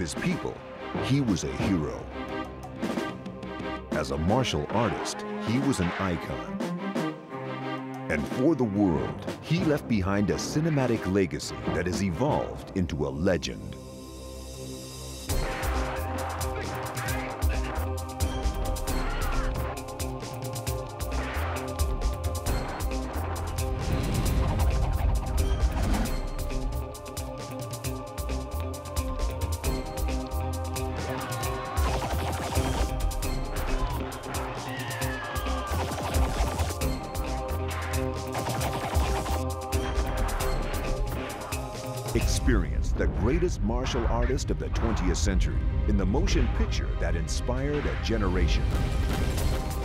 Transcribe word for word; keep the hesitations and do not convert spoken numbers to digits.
his people, he was a hero. As a martial artist, he was an icon. And for the world, he left behind a cinematic legacy that has evolved into a legend. Experience the greatest martial artist of the twentieth century in the motion picture that inspired a generation.